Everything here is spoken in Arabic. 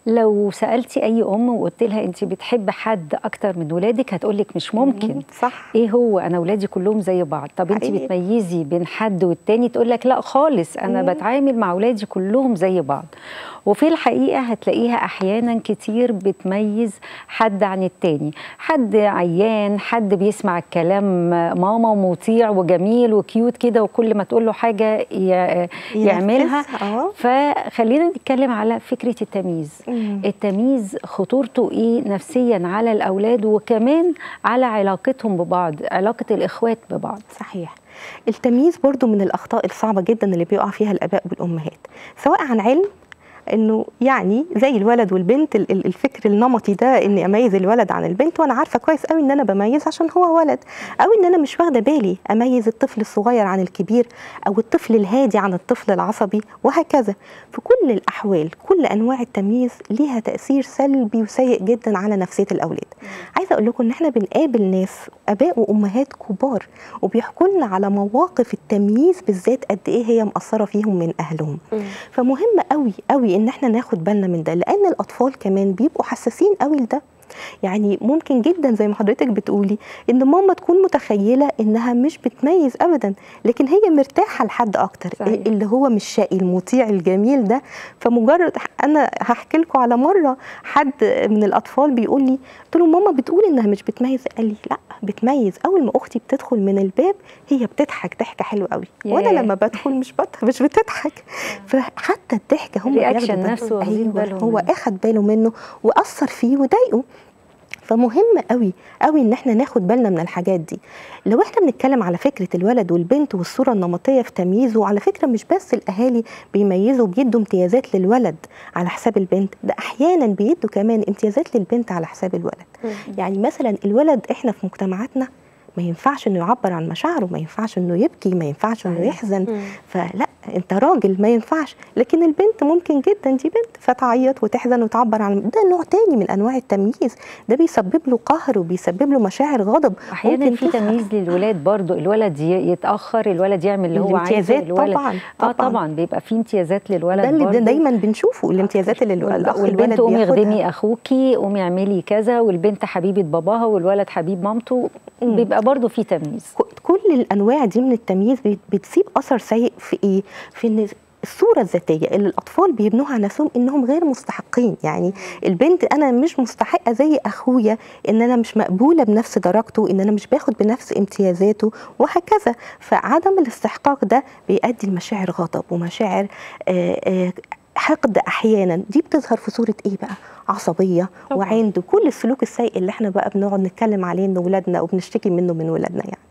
لو سألتي أي أم وقلت لها أنت بتحب حد أكتر من ولادك هتقولك مش ممكن. صح. إيه هو أنا ولادي كلهم زي بعض. طب أنت بتميزي بين حد والتاني تقولك لا خالص أنا بتعامل مع ولادي كلهم زي بعض. وفي الحقيقة هتلاقيها أحيانا كتير بتميز حد عن التاني، حد عيان، حد بيسمع الكلام ماما ومطيع وجميل وكيوت كده وكل ما تقول له حاجة يعملها. فخلينا نتكلم على فكرة التمييز. التمييز خطورته إيه نفسيا على الأولاد وكمان على علاقتهم ببعض، علاقة الإخوات ببعض. صحيح. التمييز برضو من الأخطاء الصعبة جدا اللي بيقع فيها الآباء والأمهات، سواء عن علم انه يعني زي الولد والبنت، الفكر النمطي ده اني اميز الولد عن البنت وانا عارفه كويس قوي ان انا بميز عشان هو ولد، او ان انا مش واخده بالي اميز الطفل الصغير عن الكبير او الطفل الهادي عن الطفل العصبي وهكذا. في كل الاحوال كل انواع التمييز ليها تاثير سلبي وسيء جدا على نفسيه الاولاد. عايزه اقول لكم ان احنا بنقابل ناس اباء وامهات كبار وبيحكوا لنا على مواقف التمييز بالذات قد ايه هي مأثره فيهم من اهلهم. فمهم قوي قوي ان احنا ناخد بالنا من ده، لان الاطفال كمان بيبقوا حساسين قوي لده. يعني ممكن جدا زي ما حضرتك بتقولي ان ماما تكون متخيله انها مش بتميز ابدا، لكن هي مرتاحه لحد اكتر. صحيح. اللي هو مش شقي المطيع الجميل ده. فمجرد انا هحكي لكم على مره حد من الاطفال بيقول لي، قلت له ماما بتقول انها مش بتميز، قال لي لا بتميز. اول ما اختي بتدخل من الباب هي بتضحك ضحكه حلوه قوي، وانا لما بدخل مش بتضحك. فحتى الضحكه هم الرياكشن نفسه. أيوة هو اخد باله منه واثر فيه وضايقه. فمهم قوي قوي ان احنا ناخد بالنا من الحاجات دي. لو احنا بنتكلم على فكره الولد والبنت والصوره النمطيه في تمييزه، على فكره مش بس الاهالي بيميزوا بيدوا امتيازات للولد على حساب البنت، ده احيانا بيدوا كمان امتيازات للبنت على حساب الولد. يعني مثلا الولد احنا في مجتمعاتنا ما ينفعش انه يعبر عن مشاعره، ما ينفعش انه يبكي، ما ينفعش انه يحزن. فلا انت راجل ما ينفعش، لكن البنت ممكن جدا، دي بنت فتعيط وتحزن وتعبر عن ده. نوع تاني من انواع التمييز، ده بيسبب له قهر وبيسبب له مشاعر غضب. احيانا في تمييز للولاد برضو، الولد يتاخر، الولد يعمل اللي هو عايزه. الولد طبعا بيبقى في امتيازات للولد، ده اللي دايما بنشوفه، الامتيازات اللي الاخ والبنت قومي اخدمي اخوكي، قومي اعملي كذا، والبنت حبيبه باباها والولد حبيب مامته. بيبقى برضو في تمييز. كل الانواع دي من التمييز بتسيب اثر سيء في ايه؟ في ان الصوره الذاتيه اللي الاطفال بيبنوها على نفسهم انهم غير مستحقين. يعني البنت انا مش مستحقه زي اخويا، ان انا مش مقبوله بنفس درجته، ان انا مش باخد بنفس امتيازاته وهكذا. فعدم الاستحقاق ده بيؤدي لمشاعر غضب ومشاعر حقد. احيانا دي بتظهر في صوره ايه بقى؟ عصبيه وعند، كل السلوك السيء اللي احنا بقى بنقعد نتكلم عليه ان ولادنا وبنشتكي منه من ولادنا يعني.